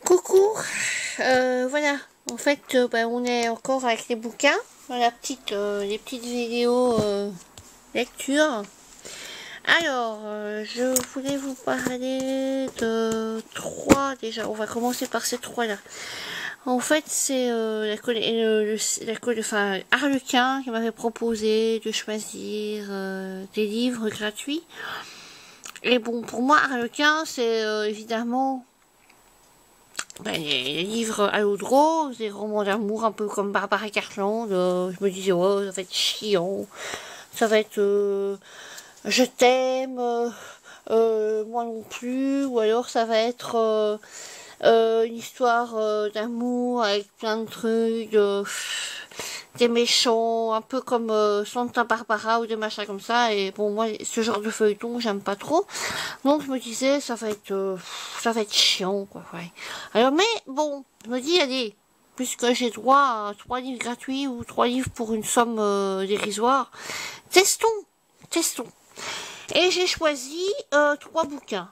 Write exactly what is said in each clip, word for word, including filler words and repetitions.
Coucou, euh, voilà, en fait, euh, bah, on est encore avec les bouquins, dans la petite, euh, les petites vidéos euh, lecture. Alors, euh, je voulais vous parler de trois, déjà, on va commencer par ces trois-là. En fait, c'est euh, la, euh, le, la enfin, Arlequin qui m'avait proposé de choisir euh, des livres gratuits. Et bon, pour moi, Arlequin, c'est euh, évidemment... Ben, les, les livres à l'eau de rose, des romans d'amour un peu comme Barbara Cartland. Euh, je me disais, oh, ça va être chiant, ça va être euh, je t'aime, euh, euh, moi non plus, ou alors ça va être euh, euh, une histoire euh, d'amour avec plein de trucs, euh, des méchants, un peu comme euh, Santa Barbara ou des machins comme ça. Et bon, moi, ce genre de feuilleton, j'aime pas trop. Donc je me disais, ça va être, euh, ça va être chiant, quoi. Ouais. Alors, mais bon, je me dis, allez, puisque j'ai droit à trois livres gratuits ou trois livres pour une somme euh, dérisoire, testons, testons. Et j'ai choisi euh, trois bouquins.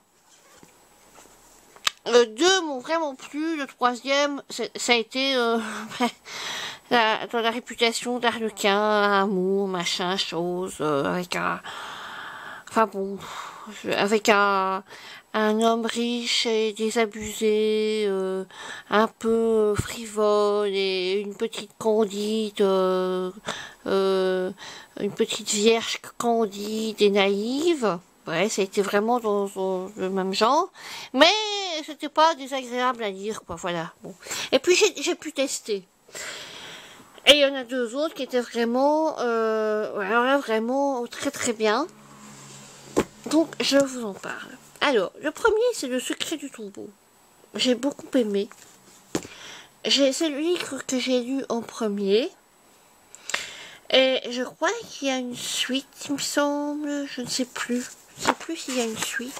Euh, deux m'ont vraiment plu, le troisième, ça a été euh, la, dans la réputation d'Arlequin, amour, machin, chose, euh, avec un... Enfin bon, avec un, un homme riche et désabusé, euh, un peu frivole, et une petite candide, euh, euh, une petite vierge candide et naïve. Ouais, ça a été vraiment dans, dans le même genre, mais c'était pas désagréable à lire, quoi, voilà. Bon. Et puis j'ai pu tester. Et il y en a deux autres qui étaient vraiment, euh, alors là, vraiment très très bien. Donc, je vous en parle. Alors, le premier, c'est Le Secret du Tombeau. J'ai beaucoup aimé. C'est le livre que j'ai lu en premier. Et je crois qu'il y a une suite, il me semble. Je ne sais plus. Je ne sais plus s'il y a une suite.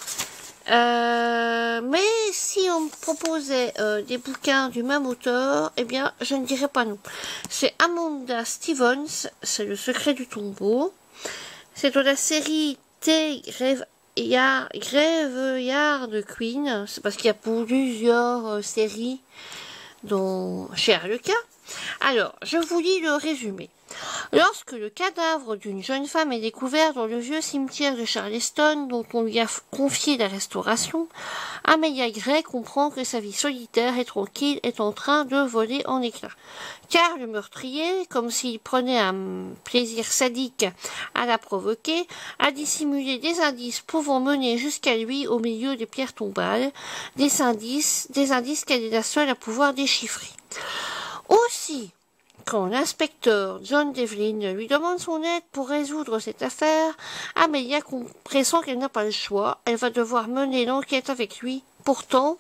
Euh, mais si on me proposait euh, des bouquins du même auteur, eh bien, je ne dirais pas non. C'est Amanda Stevens, c'est Le Secret du Tombeau. C'est de la série T. Graveyard Queen. C'est parce qu'il y a plusieurs euh, séries dont chez Arlequin. Alors, je vous lis le résumé. Lorsque le cadavre d'une jeune femme est découvert dans le vieux cimetière de Charleston, dont on lui a confié la restauration, Amelia Gray comprend que sa vie solitaire et tranquille est en train de voler en éclats. Car le meurtrier, comme s'il prenait un plaisir sadique à la provoquer, a dissimulé des indices pouvant mener jusqu'à lui au milieu des pierres tombales, des indices, des indices qu'elle est la seule à pouvoir déchiffrer. Aussi, quand l'inspecteur John Devlin lui demande son aide pour résoudre cette affaire, Amelia pressent qu'elle n'a pas le choix. Elle va devoir mener l'enquête avec lui. Pourtant,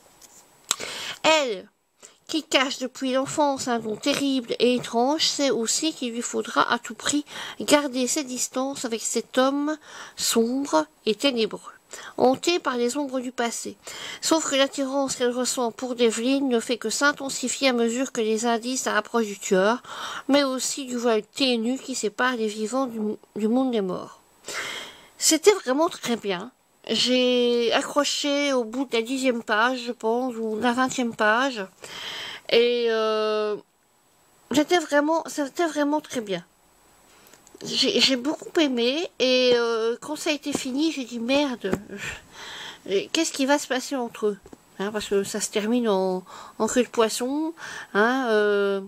elle, qui cache depuis l'enfance un don terrible et étrange, sait aussi qu'il lui faudra à tout prix garder ses distances avec cet homme sombre et ténébreux, hanté par les ombres du passé. Sauf que l'attirance qu'elle ressent pour Devlin ne fait que s'intensifier à mesure que les indices approchent du tueur, mais aussi du voile ténu qui sépare les vivants du, du monde des morts. C'était vraiment très bien. J'ai accroché au bout de la dixième page, je pense, ou de la vingtième page, et euh, c'était vraiment, c'était vraiment très bien. J'ai beaucoup aimé, et euh, quand ça a été fini, j'ai dit merde, qu'est-ce qui va se passer entre eux, hein, parce que ça se termine en, en queue de poisson, hein, euh,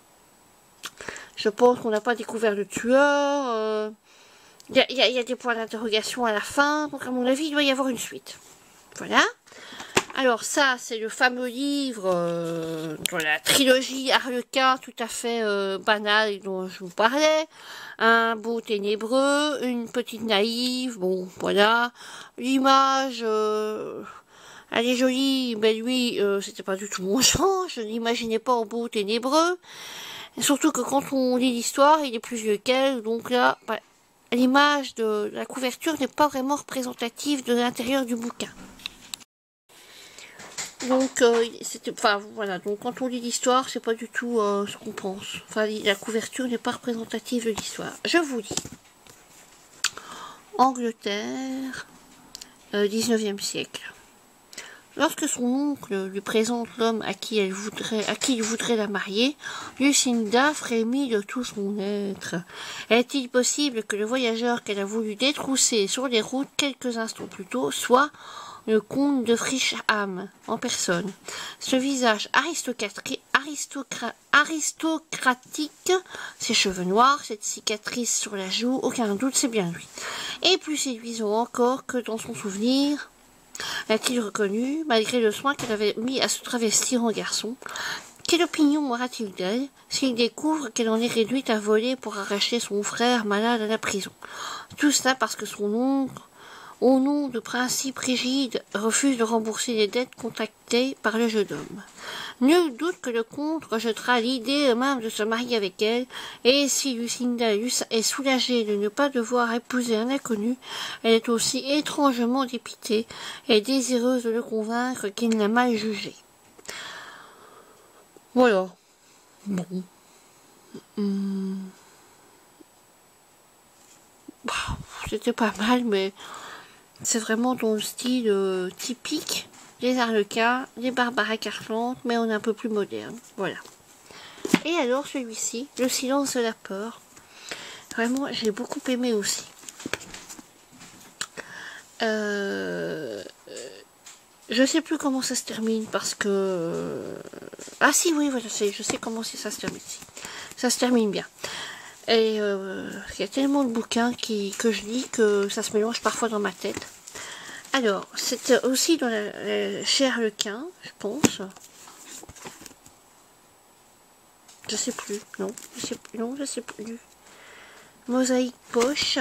je pense qu'on n'a pas découvert le tueur, euh, il y, y, y a des points d'interrogation à la fin, donc à mon avis il doit y avoir une suite. Voilà. Alors ça, c'est le fameux livre euh, de la trilogie Arlequin, tout à fait euh, banal dont je vous parlais. Un beau ténébreux, une petite naïve, bon voilà. L'image, euh, elle est jolie, mais lui, euh, c'était pas du tout mon genre, je n'imaginais pas en beau ténébreux. Et surtout que quand on lit l'histoire, il est plus vieux qu'elle, donc là, bah, l'image de la couverture n'est pas vraiment représentative de l'intérieur du bouquin. Donc, euh, c'était, enfin, voilà, donc quand on lit l'histoire, c'est pas du tout euh, ce qu'on pense. Enfin, la couverture n'est pas représentative de l'histoire. Je vous lis. Angleterre, euh, dix-neuvième siècle. Lorsque son oncle lui présente l'homme à qui elle voudrait, à qui il voudrait la marier, Lucinda frémit de tout son être. Est-il possible que le voyageur qu'elle a voulu détrousser sur les routes quelques instants plus tôt soit le comte de Frischham en personne? Ce visage aristocratique, aristocra aristocratique, ses cheveux noirs, cette cicatrice sur la joue, aucun doute, c'est bien lui. Et plus séduisant encore que dans son souvenir, l'a-t-il reconnu, malgré le soin qu'elle avait mis à se travestir en garçon? Quelle opinion aura-t-il d'elle s'il découvre qu'elle en est réduite à voler pour arracher son frère malade à la prison? Tout cela parce que son oncle, au nom de principes rigides, refuse de rembourser les dettes contractées par le jeune homme. Nul doute que le comte rejettera l'idée même de se marier avec elle, et si Lucinda est soulagée de ne pas devoir épouser un inconnu, elle est aussi étrangement dépitée et désireuse de le convaincre qu'il l'a mal jugée. Voilà. Bon. Hum. C'était pas mal, mais c'est vraiment dans le style euh, typique des Harlequins, des Barbara Cartland, mais on est un peu plus moderne. Voilà. Et alors celui-ci, Le silence de la peur. Vraiment, j'ai beaucoup aimé aussi. Euh, je sais plus comment ça se termine parce que... Ah si, oui, voilà, je sais comment ça se termine. Ça se termine bien. Et euh, il y a tellement de bouquins qui, que je lis que ça se mélange parfois dans ma tête. Alors, c'est aussi dans la, la, chez Harlequin, je pense. Je sais plus, non, je sais plus, non, je sais plus. Mosaïque poche.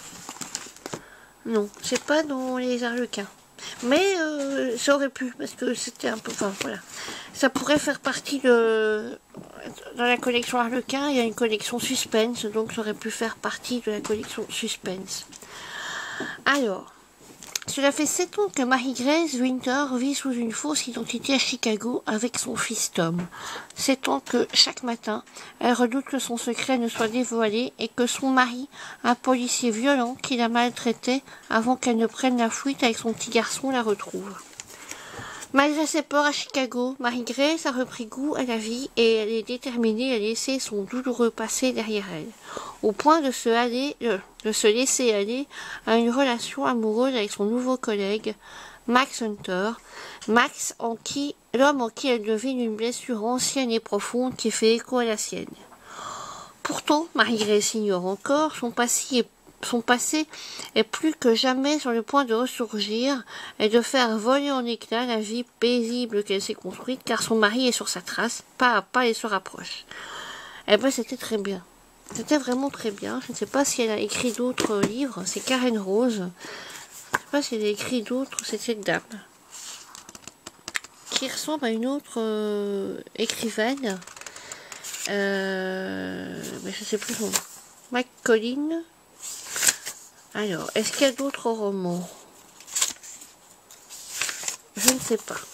Non, c'est pas dans les Harlequins. Mais euh, ça aurait pu, parce que c'était un peu... Enfin, voilà. Ça pourrait faire partie de... Dans la collection Harlequin, il y a une collection suspense, donc ça aurait pu faire partie de la collection suspense. Alors, cela fait sept ans que Marie-Grace Winter vit sous une fausse identité à Chicago avec son fils Tom. Sept ans que, chaque matin, elle redoute que son secret ne soit dévoilé et que son mari, un policier violent qui la maltraitait avant qu'elle ne prenne la fuite avec son petit garçon, la retrouve. Malgré ses peurs à Chicago, Marie-Grace a repris goût à la vie et elle est déterminée à laisser son douloureux passé derrière elle, au point de se, aller, euh, de se laisser aller à une relation amoureuse avec son nouveau collègue, Max Hunter, Max en qui, l'homme en qui elle devine une blessure ancienne et profonde qui fait écho à la sienne. Pourtant, Marie-Grace ignore encore, son passé est Son passé est plus que jamais sur le point de ressurgir et de faire voler en éclats la vie paisible qu'elle s'est construite, car son mari est sur sa trace, pas à pas et se rapproche. Eh ben, c'était très bien. C'était vraiment très bien. Je ne sais pas si elle a écrit d'autres livres. C'est Karen Rose. Je ne sais pas si elle a écrit d'autres. C'est cette dame qui ressemble à une autre euh, écrivaine. Euh, mais je ne sais plus son nom. McCollin. Alors, est-ce qu'il y a d'autres romans? Je ne sais pas.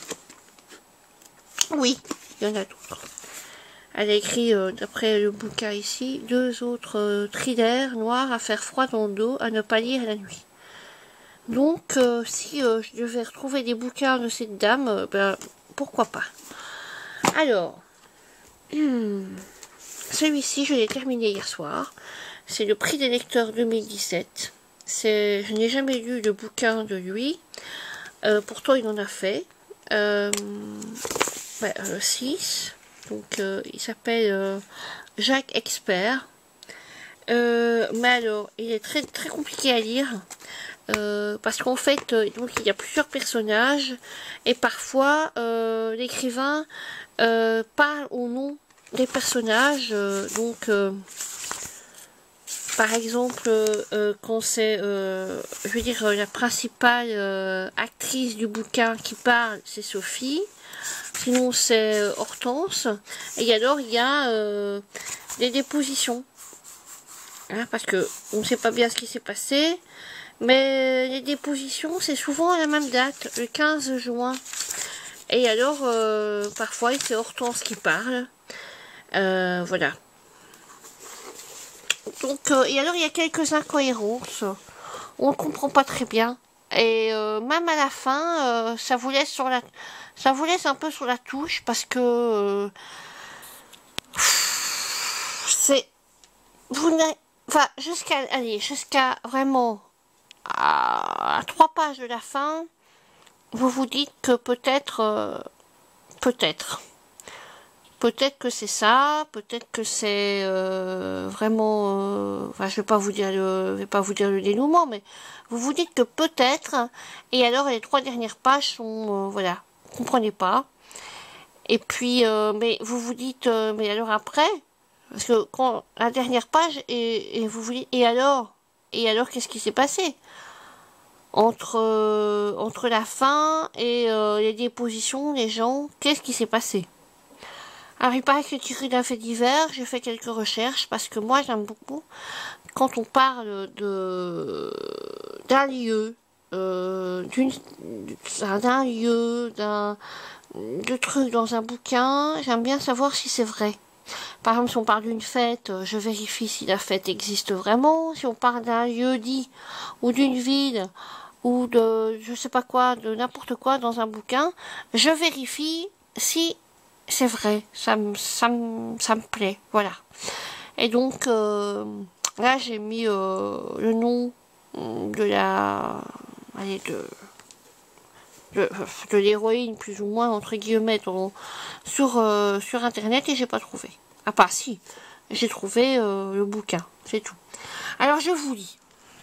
Oui, il y en a d'autres. Elle a écrit, euh, d'après le bouquin ici, deux autres euh, thrillers noirs à faire froid dans le dos, à ne pas lire la nuit. Donc, euh, si euh, je devais retrouver des bouquins de cette dame, euh, ben, pourquoi pas. Alors, hmm, celui-ci, je l'ai terminé hier soir. C'est le prix des lecteurs deux mille dix-sept. Je n'ai jamais lu le bouquin de lui. Euh, pourtant, il en a fait. Euh, ouais, euh, six. Donc, euh, il s'appelle euh, Jacques Expert. Euh, mais alors, il est très, très compliqué à lire. Euh, parce qu'en fait, euh, donc, il y a plusieurs personnages. Et parfois, euh, l'écrivain euh, parle au nom des personnages. Euh, donc... Euh, Par exemple, euh, quand c'est, euh, je veux dire, la principale euh, actrice du bouquin qui parle, c'est Sophie. Sinon, c'est euh, Hortense. Et alors, il y a euh, des dépositions. Hein, parce que on ne sait pas bien ce qui s'est passé. Mais les dépositions, c'est souvent à la même date, le quinze juin. Et alors, euh, parfois, c'est Hortense qui parle. Euh, voilà. Donc, euh, et alors il y a quelques incohérences. On ne comprend pas très bien. Et euh, même à la fin, euh, ça vous laisse sur la, ça vous laisse un peu sur la touche parce que euh, c'est, vous n'avez, enfin jusqu'à, allez, jusqu'à vraiment à, à trois pages de la fin, vous vous dites que peut-être, euh, peut-être. Peut-être que c'est ça, peut-être que c'est euh, vraiment... Euh, enfin, je vais pas vous dire le, je vais pas vous dire le dénouement, mais vous vous dites que peut-être, et alors les trois dernières pages sont... Euh, voilà, vous comprenez pas. Et puis, euh, mais vous vous dites, euh, mais alors après, parce que quand la dernière page, et, et vous vous dites, et alors Et alors, qu'est-ce qui s'est passé entre, euh, entre la fin et euh, les dépositions, les gens, qu'est-ce qui s'est passé? Alors, il paraît que c'est tiré d'un fait divers. J'ai fait quelques recherches parce que moi, j'aime beaucoup quand on parle de d'un lieu, euh, d'une d'un lieu, d'un de trucs dans un bouquin. J'aime bien savoir si c'est vrai. Par exemple, si on parle d'une fête, je vérifie si la fête existe vraiment. Si on parle d'un lieu dit ou d'une ville ou de je sais pas quoi, de n'importe quoi dans un bouquin, je vérifie si c'est vrai, ça me, ça me, ça me plaît, voilà. Et donc, euh, là, j'ai mis euh, le nom de la... Allez, de... de, de l'héroïne, plus ou moins, entre guillemets, dans, sur, euh, sur Internet, et j'ai pas trouvé. Ah, pas si, j'ai trouvé euh, le bouquin, c'est tout. Alors, je vous lis.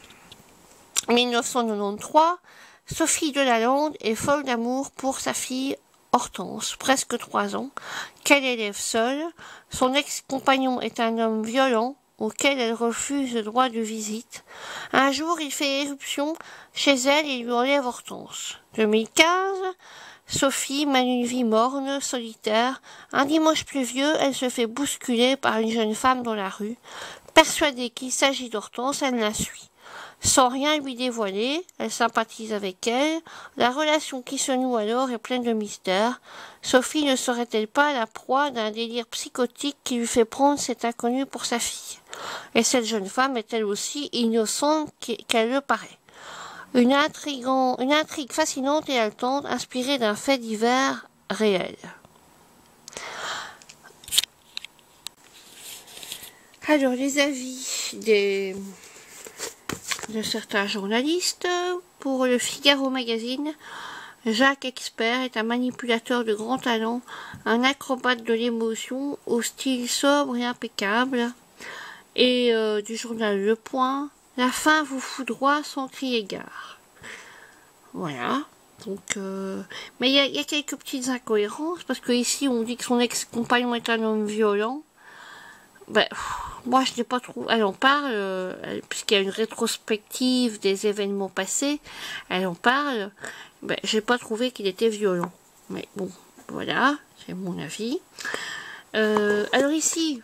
mille neuf cent quatre-vingt-treize, Sophie Delalande est folle d'amour pour sa fille Hortense, presque trois ans, qu'elle élève seule. Son ex-compagnon est un homme violent auquel elle refuse le droit de visite. Un jour, il fait éruption chez elle et lui enlève Hortense. deux mille quinze, Sophie mène une vie morne, solitaire. Un dimanche pluvieux, elle se fait bousculer par une jeune femme dans la rue. Persuadée qu'il s'agit d'Hortense, elle la suit. Sans rien lui dévoiler, elle sympathise avec elle. La relation qui se noue alors est pleine de mystères. Sophie ne serait-elle pas la proie d'un délire psychotique qui lui fait prendre cet inconnu pour sa fille? Et cette jeune femme est elle aussi innocente qu'elle le paraît. Une, intrigant, une intrigue fascinante et haletante, inspirée d'un fait divers réel. Alors, les avis des... de certains journalistes. Pour le Figaro Magazine, Jacques Expert est un manipulateur de grand talent, un acrobate de l'émotion au style sobre et impeccable. Et euh, du journal Le Point, la fin vous foudroie sans crier gare. Voilà. Donc, euh... mais il y, y a quelques petites incohérences, parce que ici on dit que son ex-compagnon est un homme violent. Ben, moi je n'ai pas trouvé, elle en parle, euh, puisqu'il y a une rétrospective des événements passés, elle en parle, ben, j'ai pas trouvé qu'il était violent. Mais bon, voilà, c'est mon avis. Euh, alors ici,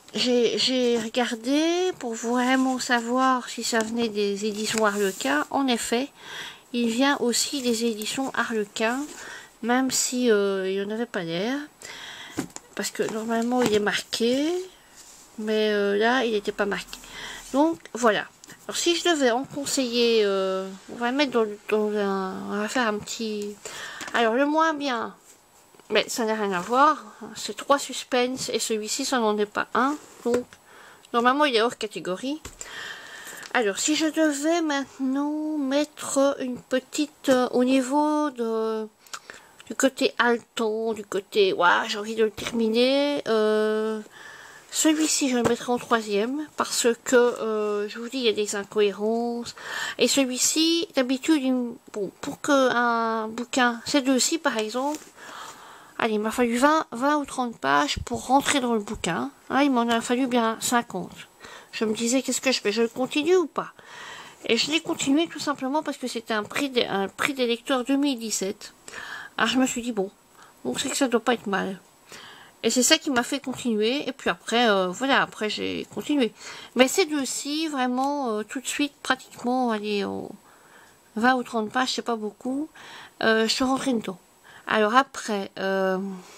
j'ai regardé pour vraiment savoir si ça venait des éditions Harlequin. En effet, il vient aussi des éditions Harlequin, même si euh, il n'y en avait pas l'air, parce que normalement il est marqué. Mais euh, là, il n'était pas marqué. Donc, voilà. Alors, si je devais en conseiller, euh, on va mettre dans, dans un... On va faire un petit... Alors, le moins bien, mais ça n'a rien à voir. C'est trois suspens et celui-ci, ça n'en est pas un. Donc, normalement, il est hors catégorie. Alors, si je devais maintenant mettre une petite... Euh, au niveau de... du côté haletant, du côté... Ouah, j'ai envie de le terminer. Euh... Celui-ci, je le mettrai en troisième, parce que, euh, je vous dis, il y a des incohérences. Et celui-ci, d'habitude, bon, pour qu'un bouquin, ces deux-ci, par exemple, allez, il m'a fallu vingt, vingt ou trente pages pour rentrer dans le bouquin. Là, il m'en a fallu bien cinquante. Je me disais, qu'est-ce que je fais? Je le continue ou pas? Et je l'ai continué tout simplement parce que c'était un prix des, un prix des lecteurs deux mille dix-sept. Alors, je me suis dit, bon, donc c'est que ça doit pas être mal. Et c'est ça qui m'a fait continuer. Et puis après, euh, voilà, après j'ai continué. Mais ces deux-ci, vraiment, euh, tout de suite, pratiquement, allez, euh, vingt ou trente pages, c'est pas beaucoup. Euh, je suis rentrée dedans. Alors après, euh,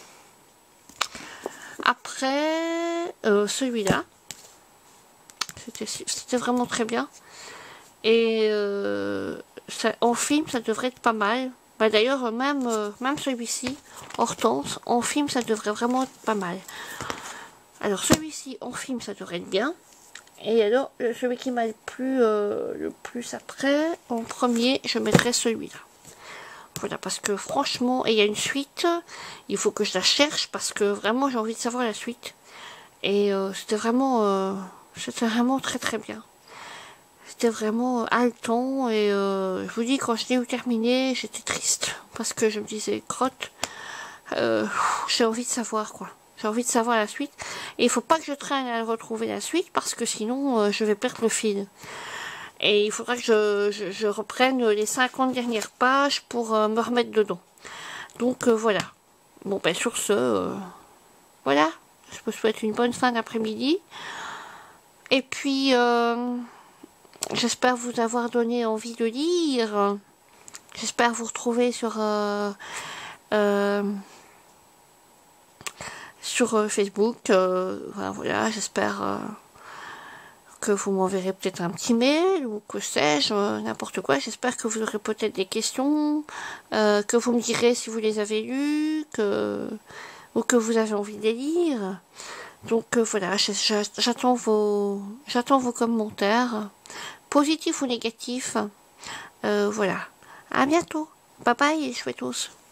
après, euh, celui-là, c'était vraiment très bien. Et euh, ça, en film, ça devrait être pas mal. Bah, d'ailleurs, même, euh, même celui-ci, Hortense, en film, ça devrait vraiment être pas mal. Alors, celui-ci, en film, ça devrait être bien. Et alors, celui qui m'a le plus, euh, le plus après, en premier, je mettrai celui-là. Voilà, parce que franchement, et il y a une suite, il faut que je la cherche, parce que vraiment, j'ai envie de savoir la suite. Et euh, c'était vraiment, euh, c'était vraiment très très bien. C'était vraiment haletant, et euh, je vous dis, quand je l'ai eu terminé, j'étais triste, parce que je me disais, crotte, euh, j'ai envie de savoir, quoi. J'ai envie de savoir la suite. Et il faut pas que je traîne à retrouver la suite, parce que sinon, euh, je vais perdre le fil. Et il faudra que je, je, je reprenne les cinquante dernières pages pour euh, me remettre dedans. Donc, euh, voilà. Bon, ben, sur ce, euh, voilà. Je vous souhaite une bonne fin d'après-midi. Et puis, euh, j'espère vous avoir donné envie de lire. J'espère vous retrouver sur... Euh, euh, sur euh, Facebook, euh, voilà, voilà j'espère euh, que vous m'enverrez peut-être un petit mail ou que sais-je, euh, n'importe quoi. J'espère que vous aurez peut-être des questions, euh, que vous me direz si vous les avez lues, que, ou que vous avez envie de les lire. Donc euh, voilà, j'attends vos, j'attends vos commentaires, positifs ou négatifs. Euh, voilà, à bientôt. Bye bye, les chouettos.